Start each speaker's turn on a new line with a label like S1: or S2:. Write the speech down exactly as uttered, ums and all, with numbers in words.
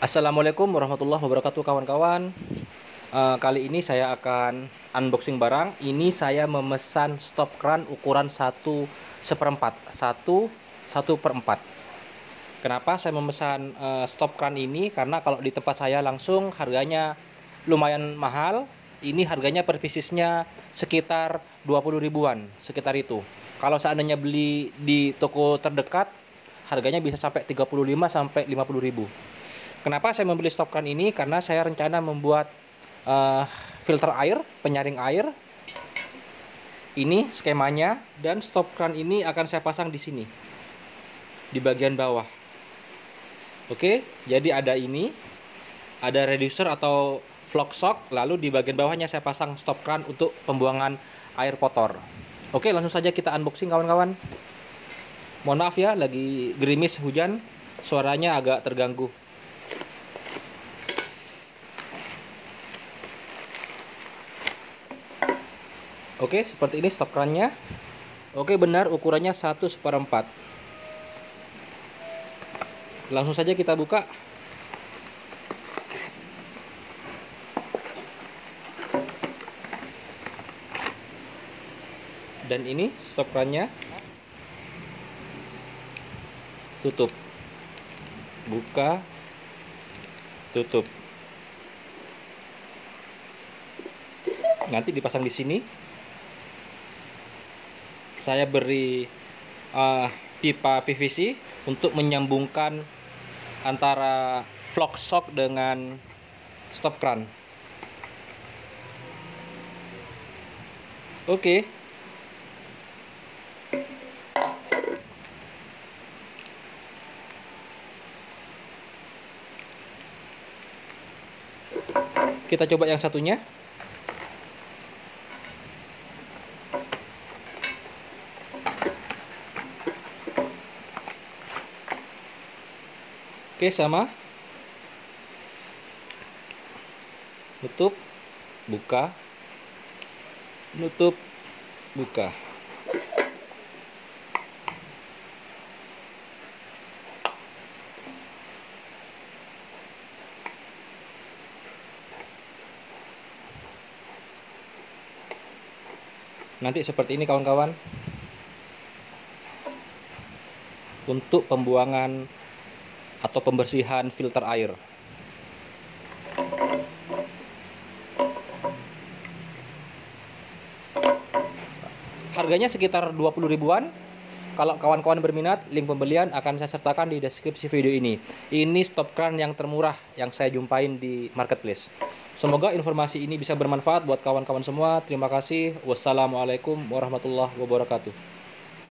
S1: Assalamualaikum warahmatullahi wabarakatuh kawan-kawan. Eh, kali ini saya akan unboxing barang. Ini saya memesan stop kran ukuran satu seperempat, satu satu per empat. Kenapa saya memesan eh, stop kran ini? Karena kalau di tempat saya langsung harganya lumayan mahal. Ini harganya per piecesnya sekitar dua puluh ribuan, sekitar itu. Kalau seandainya beli di toko terdekat, harganya bisa sampai tiga puluh lima sampai lima puluh ribu. Kenapa saya membeli stop kran ini? Karena saya rencana membuat uh, filter air, penyaring air. Ini skemanya, dan stop kran ini akan saya pasang di sini, di bagian bawah. Oke, jadi ada ini, ada reducer atau flock shock, lalu di bagian bawahnya saya pasang stop kran untuk pembuangan air kotor. Oke, langsung saja kita unboxing kawan-kawan. Mohon maaf ya, lagi gerimis hujan, suaranya agak terganggu. Oke, seperti ini stop krannya. Oke, benar ukurannya satu seperempat. Langsung saja kita buka. Dan ini stop krannya. Tutup. Buka. Tutup. Nanti dipasang di sini. Saya beri uh, pipa P V C untuk menyambungkan antara flock shock dengan stop kran. Oke. Kita coba yang satunya. Oke, sama. Nutup, buka. Nutup, buka. Nanti seperti ini kawan-kawan. Untuk pembuangan atau pembersihan filter air. Harganya sekitar dua puluh ribuan. Kalau kawan-kawan berminat, link pembelian akan saya sertakan di deskripsi video ini. Ini stop kran yang termurah yang saya jumpain di marketplace. Semoga informasi ini bisa bermanfaat buat kawan-kawan semua. Terima kasih. Wassalamualaikum warahmatullahi wabarakatuh.